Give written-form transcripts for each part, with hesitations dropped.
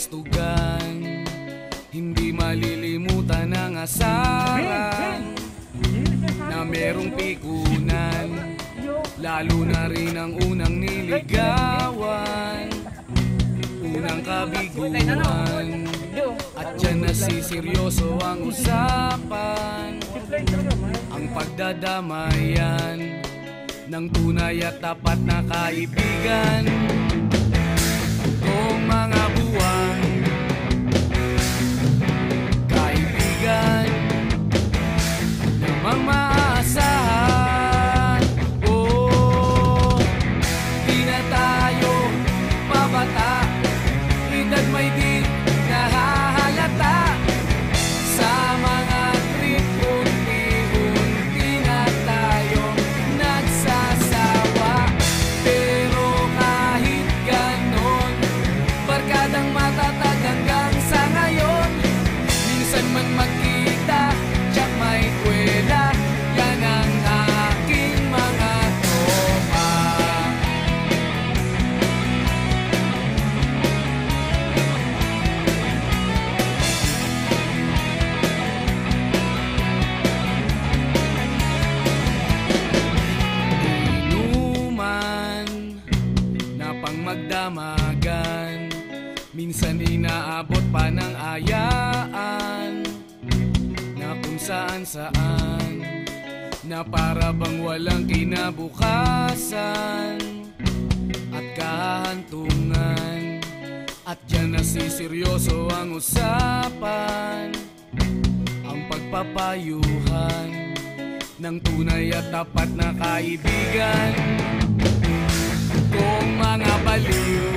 kabulastugan, hindi malilimutan ang asaran na merong pikunan, lalo na rin ang unang niligawan, unang kabiguan. At dyan nasiseryoso ang usapan, ang pagdadamayan ng tunay at tapat na kaibigan. Kung mga buwan, kaibigan namang maaasahan. Oh, di na tayo pabata, edad may di nahahalata. Sa mga trip, unti-unti na tayo nagsasawa. Pero kahit ganon, barkadang matatag hanggang sa ngayon. Minsan man magkita, tiyak may kwela, yan ang aking mga tropa. Inuman na pang magdamagan, minsan inaabot pa ng ayaan, na kung saan-saan, na para bang walang kinabukasan at kahantungan. At dyan nasiseryoso ang usapan, ang pagpapayuhan ng tunay at tapat na kaibigan. Kung mga baliw,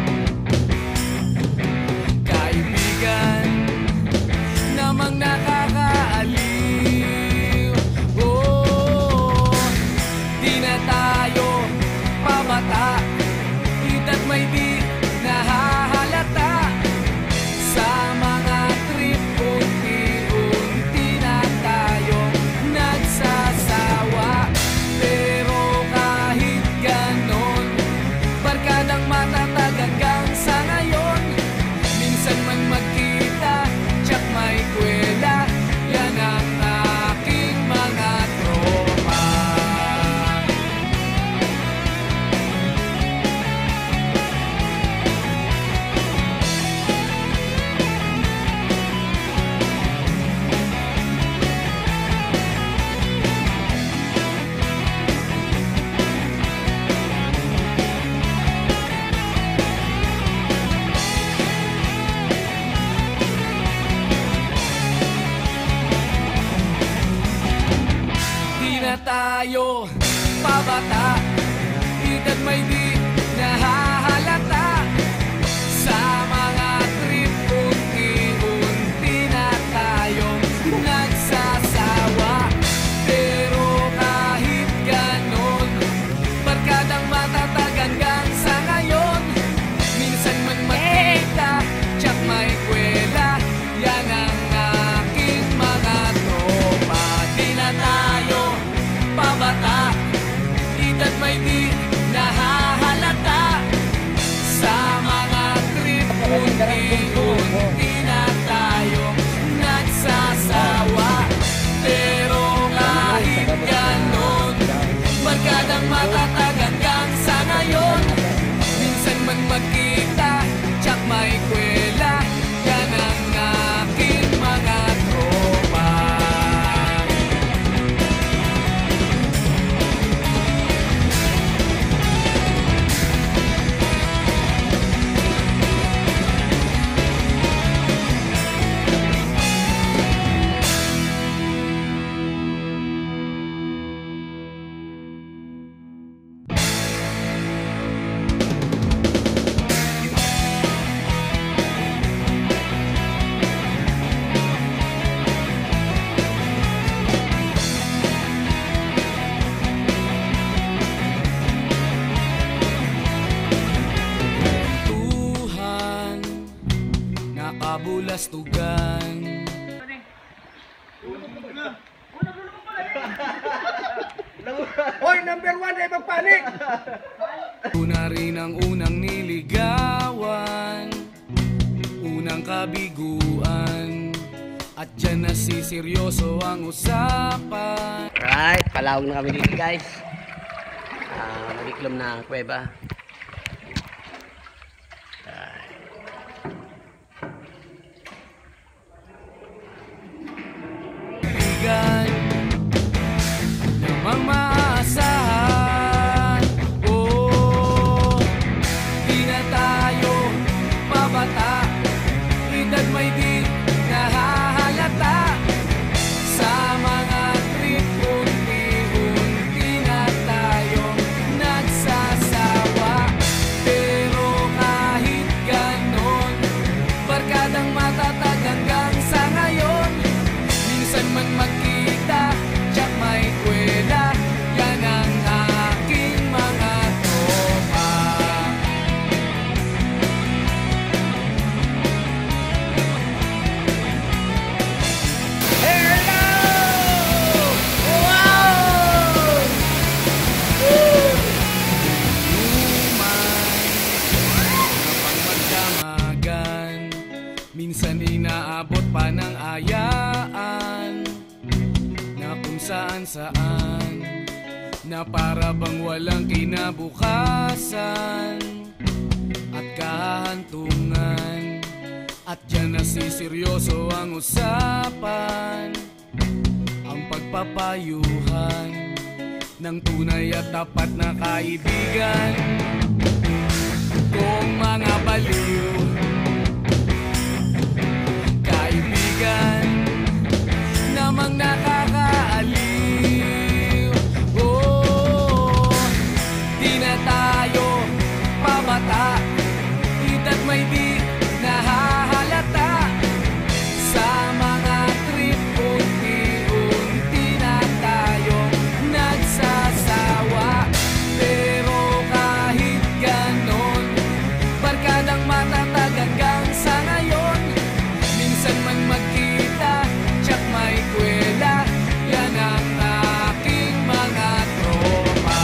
kaibigan namang nakakaaliw. Oh, di na tayo pabata, edad may di nahahalata. Sa mga trip, unti-unti na tayo nagsasawa. Pero kahit ganon, barkadang matatag hanggang sa ngayon. Minsan man magkita, tiyak may kwela, yan ang aking mga tropa. Di na tayo pabata, edad may di nahahalata. Sa mga trip, unti-unti na tayong nagsasawa. Pero kahit ganon, barkadang matatag hanggang sa ngayon. Minsan man magkita, tiyak may kwela, yan ang aking mga tropa. Di na tayo pabata, edad may di nahahalata. Sa mga trip, unti-unti na tayo nagsasawa. Pero kahit ganon, barkadang matatag hanggang sa ngayon. Minsan man magkita, tiyak may kwela, yan ang aking mga tropa. kabulastugan. Hoy, number 1 ay magpanik! Una rin ang unang niligawan, kabiguan at dyan nasiseryoso ang usapan. Alright, palawag na kami dito guys. Magiklom na kuweba. Bigan namang maasahan. Oh, di na tayo pabata, edad may di nahahalata. Sa mga trip unti-unti na tayong nagsasawa. Pero kahit ganon, barkadang matatag hanggang sa ngayon. Minsan man magkita, tsak may kwela, yan ang aking mga tropa. Hello! Wow! Napang magdamagan, minsan inaabot pa ng ayaan na kung saan-saan, na para bang walang kinabukasan at kahantungan. At dyan nasiseryoso ang usapan, ang pagpapayuhan ng tunay at tapat na kaibigan. Kung mga baliw, kaibigan namang nakakaaliw. Oh, di na tayo pabata, edad may di nahahalata. Sa mga trip unti-unti na tayong nagsasawa. Pero kahit ganon, barkadang matatag hanggang sa ngayon. Minsan man magkita, tsak may kwela, yan ang aking mga tropa.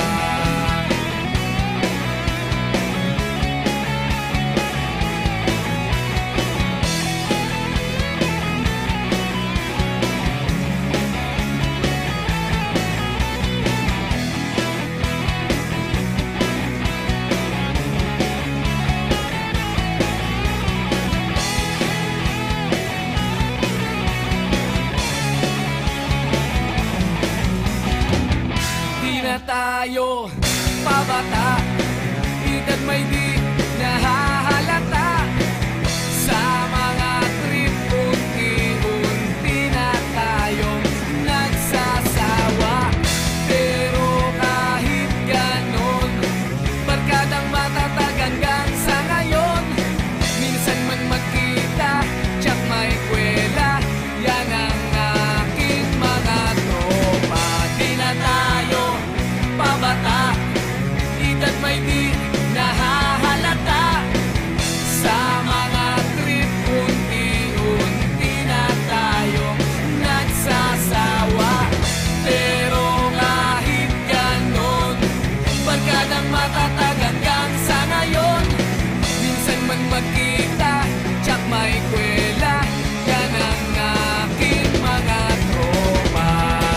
Di na tayo pabata, edad may di nahahalata. Sa mga trip unti-unti na tayong nagsasawa. Pero kahit ganon, barkadang matatag hanggang sa ngayon. Minsan man magkita, tsak may kwela, yan ang aking mga tropa. Di na tayo pabata, edad may di nahahalata. Sa mga trip unti-unti na tayong nagsasawa. Pero kahit ganon, barkadang matatag hanggang sa ngayon. Minsan man magkita, tsak may kwela, yan ang aking mga tropa.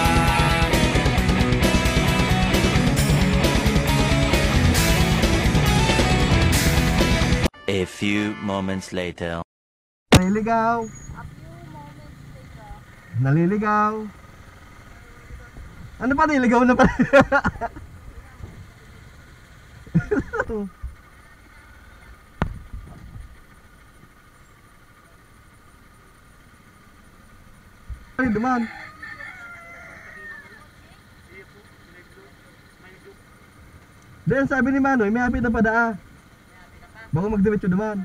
A few moments later. Naliligaw. Naliligaw. Ano pa, niligaw na pa? Ay, duman. Then sabi ni Manoy, may hapit na pa daa. Baka magdiretso duman.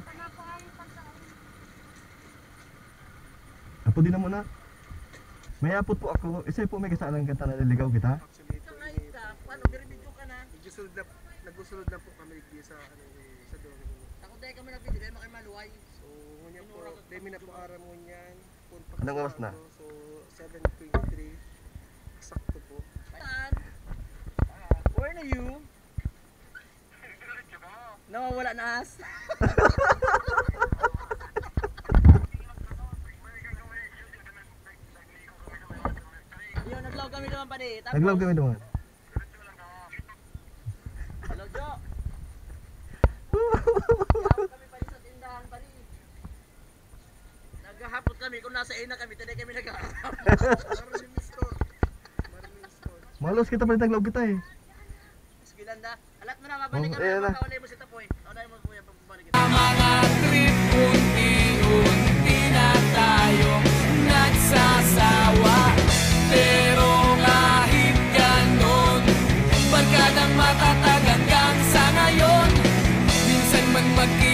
Apo din na muna. May apot po ako. Isa po may kasalang kanta na naligaw kita. Paano, video ka na? Nagsusunod na po kami sa doon. Takot dahil kami nabili, dahil makimaluway. So, ngunyan po, demi na po aram ngunyan. Anong oras na? So, 7:23. Sakto po. Where na you? Nawawala na as. pare. Tapos, Nag-love kami naman. Hello, Jo. Yaw kami pare sa tindahan, pare. Naghahapot kami kung nasa ina kami, taday kami naghahapot. Malos kita pa nag-love kita eh. Sige lang na. Alat mo na, mabalik ka ayan na. na. Kaulay mo si Tapoy. Kaulay mo kuya, pabalik kita. Sa mga trip, unti-unti na tayo nagsasawa. Pero kahit ganon, barkadang matatag hanggang sa ngayon. Minsan man